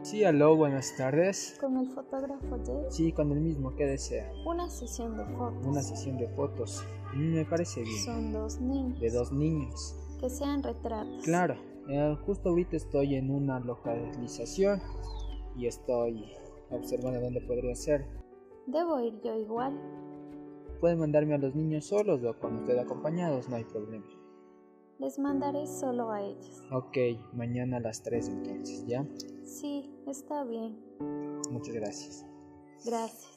Sí, aló, buenas tardes. Con el fotógrafo de Sí, con el mismo, ¿qué desea? una sesión de fotos. Una sesión de fotos. Me parece bien. Son 2 niños. De 2 niños. Que sean retratos. Claro, justo ahorita estoy en una localización y estoy observando dónde podría ser. ¿Debo ir yo igual? Pueden mandarme a los niños solos o con usted acompañados, no hay problema. Les mandaré solo a ellos. Ok, mañana a las 3 entonces, ¿ya? Sí, está bien. Muchas gracias. Gracias.